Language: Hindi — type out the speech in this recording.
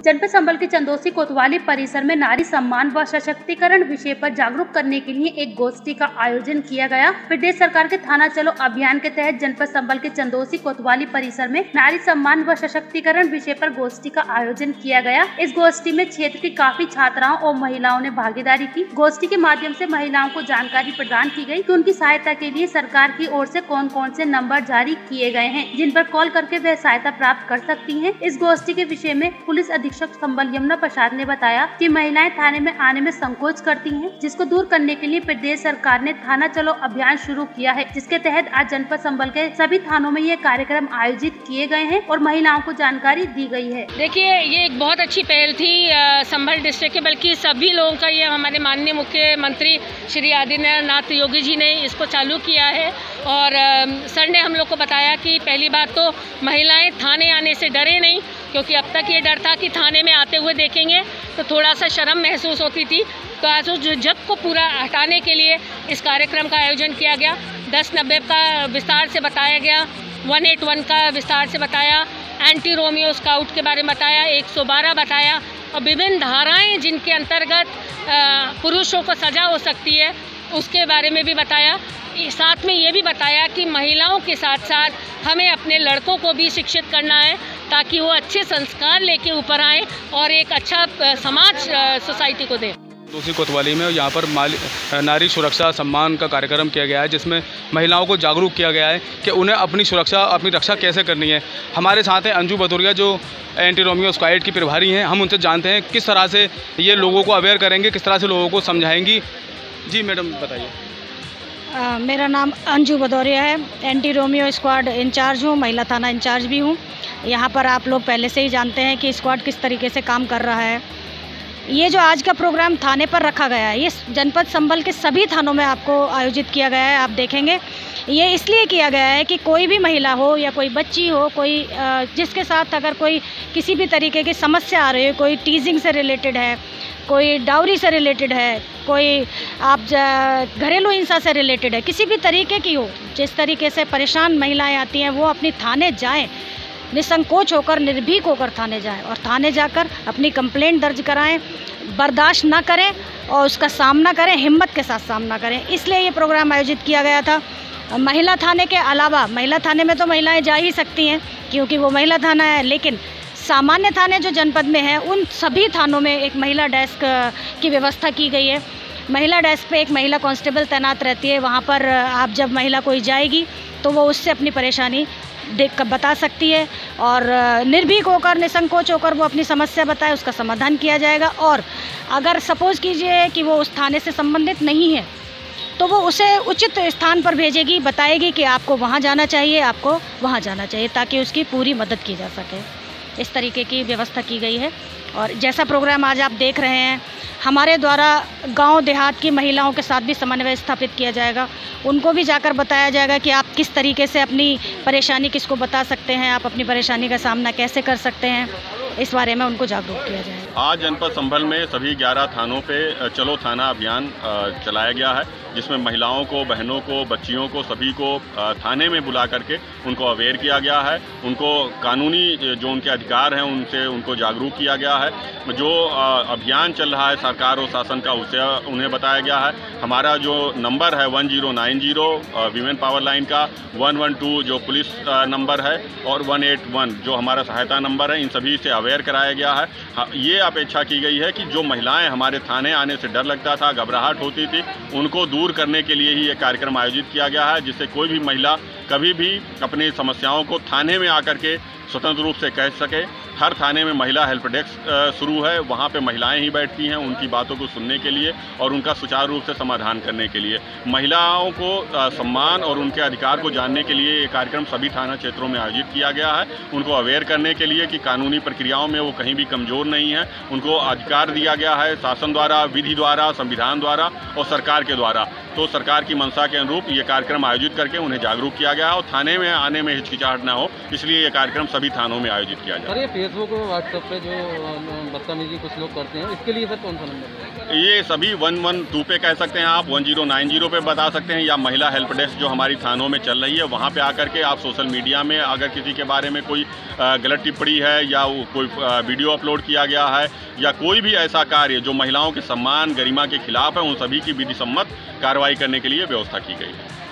जनपद संभल के चंदौसी कोतवाली परिसर में नारी सम्मान व सशक्तिकरण विषय पर जागरूक करने के लिए एक गोष्ठी का आयोजन किया गया। प्रदेश सरकार के थाना चलो अभियान के तहत जनपद संभल के चंदौसी कोतवाली परिसर में नारी सम्मान व सशक्तिकरण विषय पर गोष्ठी का आयोजन किया गया। इस गोष्ठी में क्षेत्र की काफी छात्राओं और महिलाओं ने भागीदारी की। गोष्ठी के माध्यम से महिलाओं को जानकारी प्रदान की गई कि उनकी सहायता के लिए सरकार की ओर से कौन कौन से नंबर जारी किए गए हैं, जिन पर कॉल करके वह सहायता प्राप्त कर सकती हैं। इस गोष्ठी के विषय में पुलिस अधीक्षक संभल यमुना प्रसाद ने बताया कि महिलाएं थाने में आने में संकोच करती हैं, जिसको दूर करने के लिए प्रदेश सरकार ने थाना चलो अभियान शुरू किया है, जिसके तहत आज जनपद संभल के सभी थानों में ये कार्यक्रम आयोजित किए गए हैं और महिलाओं को जानकारी दी गई है। देखिए, ये एक बहुत अच्छी पहल थी संभल डिस्ट्रिक्ट के, बल्कि सभी लोगों का। ये हमारे माननीय मुख्यमंत्री श्री आदित्यनाथ योगी जी ने इसको चालू किया है और सर ने हम लोग को बताया कि पहली बात तो महिलाएं थाने आने से डरे नहीं, क्योंकि अब तक ये डर था कि थाने में आते हुए देखेंगे तो थोड़ा सा शर्म महसूस होती थी। तो आज उस झिझक को पूरा हटाने के लिए इस कार्यक्रम का आयोजन किया गया। 1090 का विस्तार से बताया गया, 181 का विस्तार से बताया, एंटी रोमियो स्काउट के बारे में बताया, 112 बताया और विभिन्न धाराएं जिनके अंतर्गत पुरुषों को सजा हो सकती है उसके बारे में भी बताया। साथ में ये भी बताया कि महिलाओं के साथ साथ हमें अपने लड़कों को भी शिक्षित करना है ताकि वो अच्छे संस्कार लेके ऊपर आए और एक अच्छा समाज सोसाइटी को दें। चंदौसी कोतवाली में यहाँ पर नारी सुरक्षा सम्मान का कार्यक्रम किया गया है, जिसमें महिलाओं को जागरूक किया गया है कि उन्हें अपनी रक्षा कैसे करनी है। हमारे साथ हैं अंजू भदौरिया जो एंटी रोमियो स्क्वाड की प्रभारी हैं। हम उनसे जानते हैं किस तरह से ये लोगों को अवेयर करेंगे, किस तरह से लोगों को समझाएंगी। जी मैडम बताइए। मेरा नाम अंजू भदौरिया है, एंटी रोमियो स्क्वाड इंचार्ज हूँ, महिला थाना इंचार्ज भी हूँ। यहाँ पर आप लोग पहले से ही जानते हैं कि स्क्वाड किस तरीके से काम कर रहा है। ये जो आज का प्रोग्राम थाने पर रखा गया है, ये जनपद संभल के सभी थानों में आपको आयोजित किया गया है। आप देखेंगे ये इसलिए किया गया है कि कोई भी महिला हो या कोई बच्ची हो, कोई जिसके साथ अगर कोई किसी भी तरीके की समस्या आ रही है, कोई टीजिंग से रिलेटेड है, कोई डाउरी से रिलेटेड है, कोई आप घरेलू हिंसा से रिलेटेड है, किसी भी तरीके की हो, जिस तरीके से परेशान महिलाएं आती हैं, वो अपनी थाने जाएं, निसंकोच होकर निर्भीक होकर थाने जाएं और थाने जाकर अपनी कंप्लेंट दर्ज कराएं, बर्दाश्त ना करें और उसका सामना करें, हिम्मत के साथ सामना करें। इसलिए ये प्रोग्राम आयोजित किया गया था। महिला थाने के अलावा, महिला थाने में तो महिलाएं जा ही सकती हैं क्योंकि वो महिला थाना है, लेकिन सामान्य थाने जो जनपद में हैं उन सभी थानों में एक महिला डेस्क की व्यवस्था की गई है। महिला डेस्क पे एक महिला कांस्टेबल तैनात रहती है। वहाँ पर आप जब महिला कोई जाएगी तो वो उससे अपनी परेशानी देख कर बता सकती है और निर्भीक होकर, निसंकोच होकर वो अपनी समस्या बताए, उसका समाधान किया जाएगा। और अगर सपोज़ कीजिए कि वो उस थाने से संबंधित नहीं है तो वो उसे उचित स्थान पर भेजेगी, बताएगी कि आपको वहाँ जाना चाहिए, आपको वहाँ जाना चाहिए, ताकि उसकी पूरी मदद की जा सके। इस तरीके की व्यवस्था की गई है। और जैसा प्रोग्राम आज आप देख रहे हैं, हमारे द्वारा गांव देहात की महिलाओं के साथ भी समन्वय स्थापित किया जाएगा। उनको भी जाकर बताया जाएगा कि आप किस तरीके से अपनी परेशानी किसको बता सकते हैं, आप अपनी परेशानी का सामना कैसे कर सकते हैं, इस बारे में उनको जागरूक किया जाएगा। आज जनपद संभल में सभी 11 थानों पे चलो थाना अभियान चलाया गया है, जिसमें महिलाओं को, बहनों को, बच्चियों को, सभी को थाने में बुला करके उनको अवेयर किया गया है। उनको कानूनी जो उनके अधिकार हैं उनसे उनको जागरूक किया गया है। जो अभियान चल रहा है सरकार और शासन का, उसे उन्हें बताया गया है। हमारा जो नंबर है 1090 वीमेन पावर लाइन का, 112 जो पुलिस नंबर है और 181 जो हमारा सहायता नंबर है, इन सभी से अवेयर कराया गया है। ये अपेक्षा की गई है कि जो महिलाएं हमारे थाने आने से डर लगता था, घबराहट होती थी, उनको दूर करने के लिए ही ये कार्यक्रम आयोजित किया गया है, जिससे कोई भी महिला कभी भी अपनी समस्याओं को थाने में आकर के स्वतंत्र रूप से कह सके। हर थाने में महिला हेल्प डेस्क शुरू है, वहाँ पे महिलाएं ही बैठती हैं उनकी बातों को सुनने के लिए और उनका सुचारू रूप से समाधान करने के लिए। महिलाओं को सम्मान और उनके अधिकार को जानने के लिए ये कार्यक्रम सभी थाना क्षेत्रों में आयोजित किया गया है। उनको अवेयर करने के लिए कि कानूनी प्रक्रियाओं में वो कहीं भी कमज़ोर नहीं है, उनको अधिकार दिया गया है शासन द्वारा, विधि द्वारा, संविधान द्वारा और सरकार के द्वारा। तो सरकार की मंशा के अनुरूप ये कार्यक्रम आयोजित करके उन्हें जागरूक किया गया और थाने में आने में हिचकिचाहट ना हो, इसलिए ये कार्यक्रम सभी थानों में आयोजित किया जाए। सर, ये फेसबुक और व्हाट्सएप पे जो बदतमीजी कुछ लोग करते हैं, इसके लिए सर कौन सा नंबर है? ये सभी 112 पे कह सकते हैं आप, 1090 पे बता सकते हैं, या महिला हेल्प डेस्क जो हमारी थानों में चल रही है वहाँ पे आकर के आप सोशल मीडिया में अगर किसी के बारे में कोई गलत टिप्पणी है या कोई वीडियो अपलोड किया गया है या कोई भी ऐसा कार्य जो महिलाओं के सम्मान गरिमा के खिलाफ है, उन सभी की विधि सम्मत कार्रवाई करने के लिए व्यवस्था की गई है।